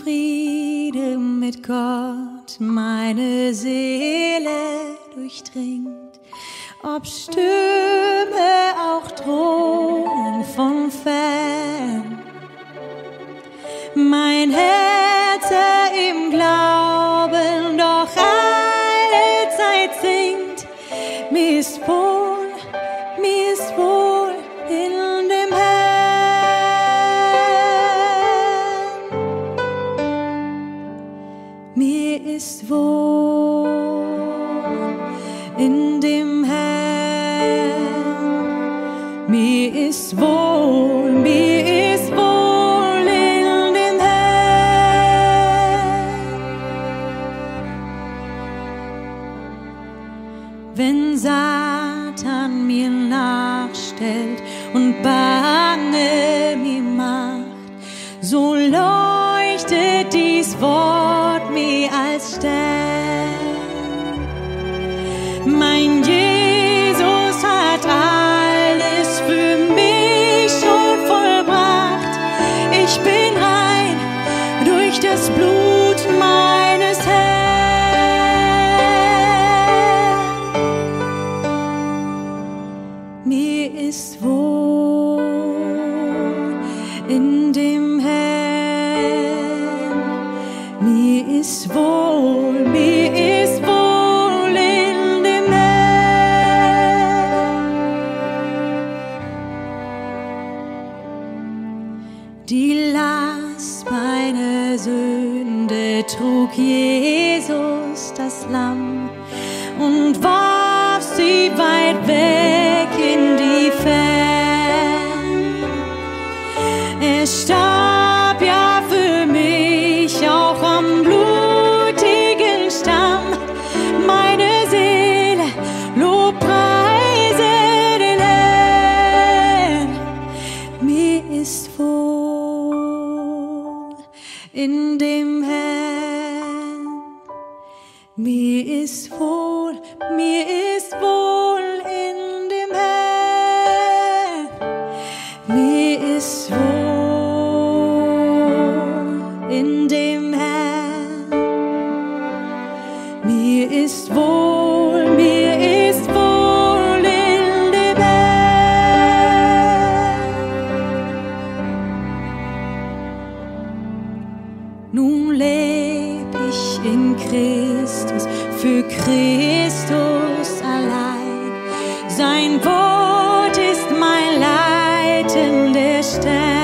Friede mit Gott meine Seele durchdringt, ob Stürme auch drohen von fern. Mein Herz im Glauben doch alle Zeit singt, mir ist wohl in dem Herrn. Mir ist wohl in dem Herrn. Mir ist wohl in dem Herrn. Wenn Satan mir nachstellt und Bange mir macht, so leuchtet dies Wort mir als Stern. Mein Jesus hat alles für mich schon vollbracht. Ich bin rein durch das Blut meines Herrn. Mir ist wohl in dem Herrn. Mir ist wohl in dem Herrn. Die Last meiner Sünde trug Jesus, das Lamm, und warf sie weit weg in die Fern. Er starb ja für mich auch am blutigen Stamm. Meine Seele lobpreise den Herrn. Mir ist wohl in dem Herrn. Mir ist wohl in dem Herrn. Mir ist wohl in dem Herrn. Mir ist wohl in dem Herrn. Nun leb ich in Christus, für Christus allein. Sein Wort ist mein leitender Stern.